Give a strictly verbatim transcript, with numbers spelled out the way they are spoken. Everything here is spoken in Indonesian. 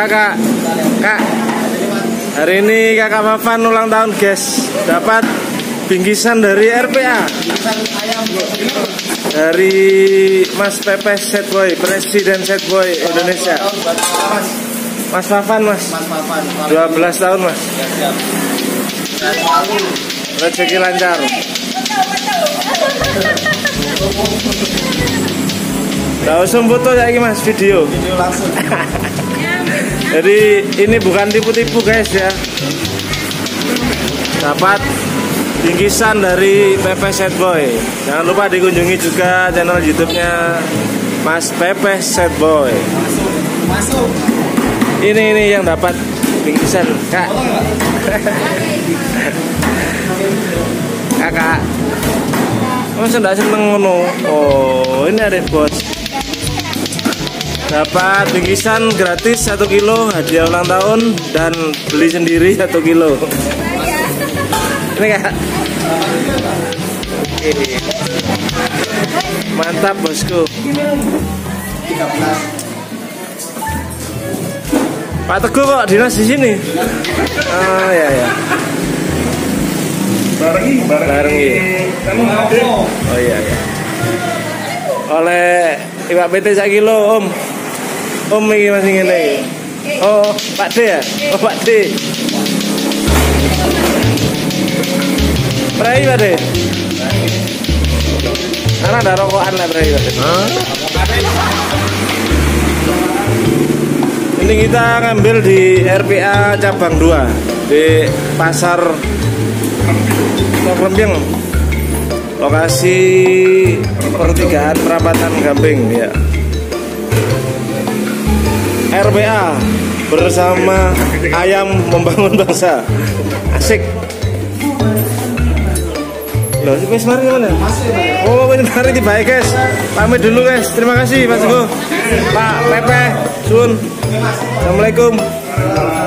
kakak. Kak, hari ini kakak Mafan ulang tahun guys. Dapat bingkisan dari R P A, dari Mas Pepe Sad Boy, Presiden Sad Boy Indonesia. Mas Mafan mas, dua belas tahun mas. Rezeki lancar. Gak usah foto lagi mas, video. Video langsung. Jadi ini bukan tipu-tipu guys ya. Dapat bingkisan dari Pepe Sad Boy. Jangan lupa dikunjungi juga channel YouTube-nya Mas Pepe Sad Boy. Masuk. Ini ini yang dapat bingkisan kak. Kakak. Masa nggak seneng ngono? Oh ini ada bos. Dapat bingkisan gratis satu kilo hadiah ulang tahun dan beli sendiri satu kilo. Ini kak. Oke. Mantap bosku. Pak Teguh kok dinas di sini? Oh ya ya. Barengi, barengi. Oh iya ya. Oleh Iwak P T sak kilo om. Om iki masih ngene. Oh, Pak D ya? Oh, Pak D. Prai Pak D. Ana ada rokokan lah Prai Pak D. Ini kita ngambil di R P A cabang dua di pasar Lempeng. Lokasi pertigaan perapatan Gamping ya. R P A bersama ayam membangun bangsa. Asik. Loh, si Mas Mari mana? Oh, ini mari dibaik guys. Pamit dulu guys. Terima kasih Mas Teguh. Pak Pepe, Sun. Assalamualaikum.